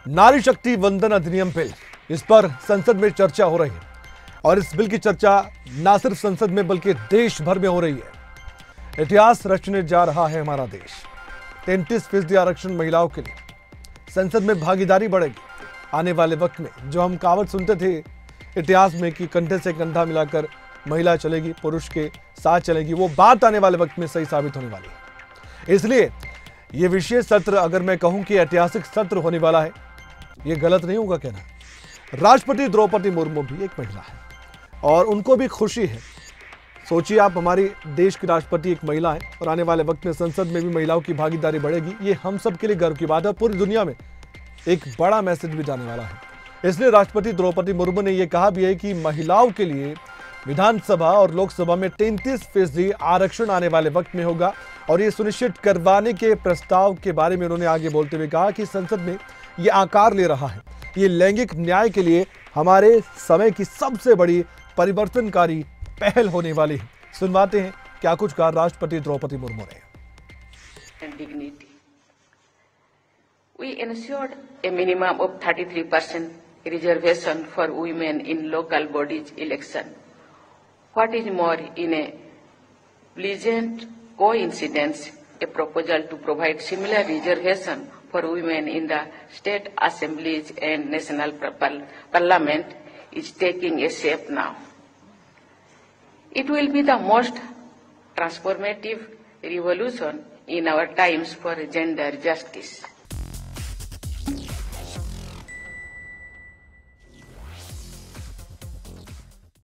नारी शक्ति वंदन अधिनियम बिल, इस पर संसद में चर्चा हो रही है और इस बिल की चर्चा न सिर्फ संसद में बल्कि देश भर में हो रही है। इतिहास रचने जा रहा है हमारा देश। 33% आरक्षण महिलाओं के लिए, संसद में भागीदारी बढ़ेगी। आने वाले वक्त में जो हम कहावत सुनते थे इतिहास में कि कंधे से कंधा मिलाकर महिला चलेगी, पुरुष के साथ चलेगी, वो बात आने वाले वक्त में सही साबित होने वाली है। इसलिए ये विशेष सत्र, अगर मैं कहूं कि ऐतिहासिक सत्र होने वाला है, ये गलत नहीं होगा कहना। राष्ट्रपति द्रौपदी मुर्मू भी एक महिला है और उनको भी खुशी है। सोचिए आप, हमारी देश की राष्ट्रपति एक महिला है और आने वाले वक्त में संसद में भी महिलाओं की भागीदारी बढ़ेगी। ये हम सब के लिए गर्व की बात है। पूरी दुनिया में एक बड़ा मैसेज भी जाने वाला है। इसलिए राष्ट्रपति द्रौपदी मुर्मू ने यह कहा भी है कि महिलाओं के लिए विधानसभा और लोकसभा में 33% आरक्षण आने वाले वक्त में होगा और ये सुनिश्चित करवाने के प्रस्ताव के बारे में उन्होंने आगे बोलते हुए कहा कि संसद में ये आकार ले रहा है। ये लैंगिक न्याय के लिए हमारे समय की सबसे बड़ी परिवर्तनकारी पहल होने वाली है। सुनवाते हैं क्या कुछ कहा राष्ट्रपति द्रौपदी मुर्मू ने। We ensured a minimum of 33% reservation for women in local bodies election. What is more, in a pleasant coincidence, a proposal to provide similar reservation for women in the state assemblies and national parliament is taking a shape now. It will be the most transformative revolution in our times for gender justice.